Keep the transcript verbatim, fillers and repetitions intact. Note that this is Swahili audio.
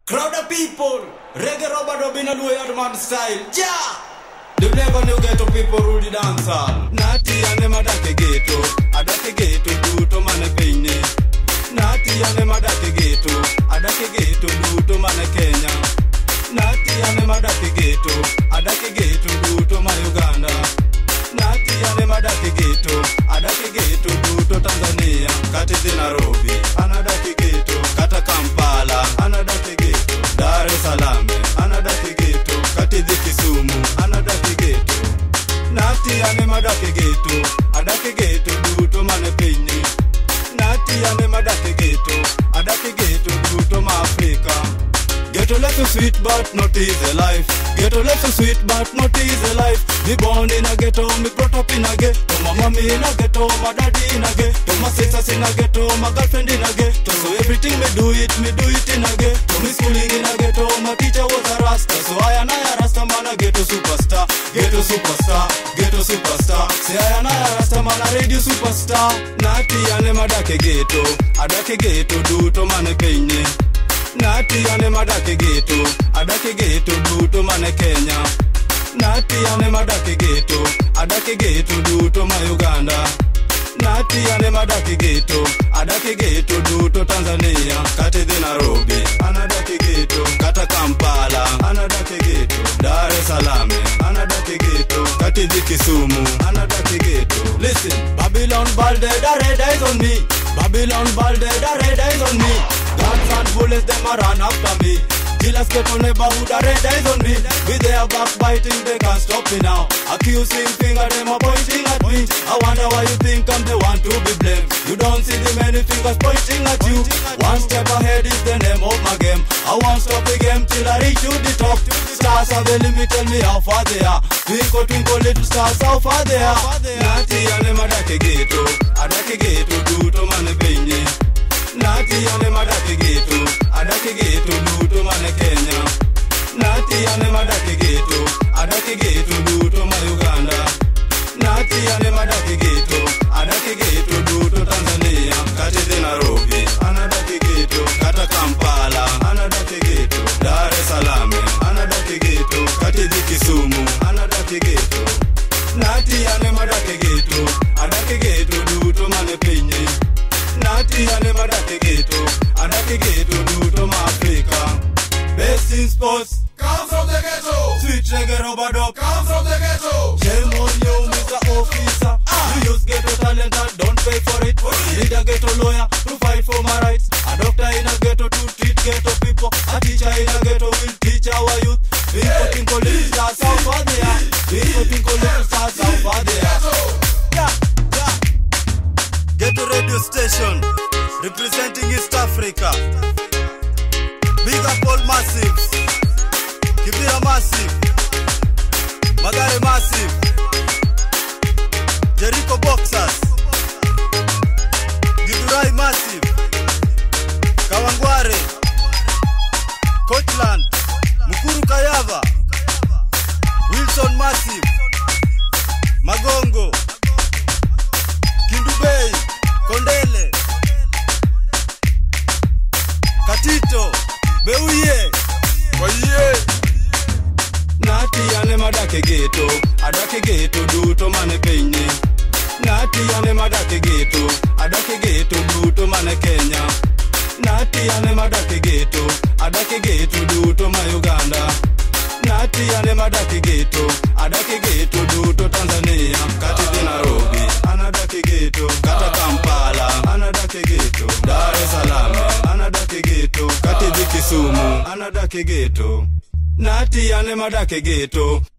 Crowd of people, reggae rubber dub in a low yard man style. Yeah! The never new ghetto people rule the dance hall. Nati ane madake ghetto, adake ghetto do to mane peine. Nati ane madake ghetto, adake ghetto do to mane Kenya. Nati ane madake ghetto, adake ghetto do to mane Uganda. Nati ane madake ghetto, adake ghetto do to Tanzania. Kati di Nairobi, anadake ghetto, kata Kampala, anadake ghetto, Dar es Salaam, anadake ghetto, kati di Kisumu, anadake ghetto. Nati ane madake ghetto, adake ghetto do to mane peine. Nati ane madake ghetto, adake ghetto do to ma Africa. Ghetto life is sweet but not easy life. Ghetto life is sweet but not easy life. Me born in a ghetto, me brought up in a ghetto. My mommy in a ghetto, my daddy in a ghetto. My sisters in a ghetto, my girlfriend in a ghetto. So everything me do it, me do it in a ghetto. Me schooling in a ghetto, my teacher was a rasta. So I and I a rasta man a ghetto superstar. Ghetto superstar, ghetto superstar. Say I and I a rasta man a radio superstar. Nati ane madake ghetto, adake ghetto do to mane peine. Nati ane madake ghetto, adake ghetto do to mane Kenya. Nati ane madake ghetto, adake ghetto do to ma Uganda. Nati ane madake ghetto, adake ghetto do to Tanzania. Kati di Nairobi, anadake ghetto, kata Kampala, anadake ghetto, Dar es Salaam, anadake ghetto, kati di Kisumu, anadake ghetto. Listen, Babylon balde, the red eyes on me. Babylon balde, the red eyes on me. Guns and bullets, them a run after me. Killers get on neighborhood, the red eyes on me. With their backbiting, they can't stop me now. Accusing finger, them are pointing at me. I wonder why you think I'm the one to be blamed. You don't see the many fingers pointing at you. One step ahead is the name of my game. I won't stop the game till I reach to the top. Stars are the limit, tell me how far they are. Twinkle, twinkle, little stars, how far they are. Nati ane madake ghetto, adake ghetto do to mane peine. Nati ane madake ghetto, adake ghetto do to mane Kenya. Nati ane madake ghetto, adake ghetto do to ma Uganda. Nati ane madake ghetto, adake ghetto do to Tanzania. Kati di Nairobi, anadake ghetto, kata Kampala, anadake ghetto, Dar es Salaam, anadake ghetto, kati di Kisumu, anadake ghetto. Nati ane madake ghetto, adake ghetto do to mane peine. Nati ane madake ghetto, adake ghetto do to ma Africa. Best in sports, come from the ghetto. Sweet reggae rubber dub, come from the ghetto. Shame on you, Mister Officer. Ah. You use ghetto talent and don't pay for it. Need a ghetto lawyer to fight for my rights. A doctor in a ghetto to treat ghetto people. A teacher in a ghetto will teach our youth. Twinkle, twinkle, little stars, how far they are. Twinkle, twinkle, little stars, how far they are. Yeah, yeah. Ghetto radio station representing East Africa. Big up all massives. Kibira massive, Magare massive, Jericho boxers, Gidurai massive, Kawangware, Coachland, Mukuru Kayava, Wilson massive, Magongo, Kindubei, Kondele, Katito, Beuye, Oye. Nati ane madake ghetto, adake ghetto do to mane peine. Nati ane madake ghetto, adake ghetto do to mane Kenya. Nati ane madake ghetto, adake ghetto do to ma Uganda. Nati ane madake ghetto, adake ghetto do to Tanzania. Kati di Nairobi, anadake ghetto, kata Kampala, anadake ghetto, Dar es Salaam, anadake ghetto, kati di Kisumu, anadake ghetto. Nati ane madake ghetto.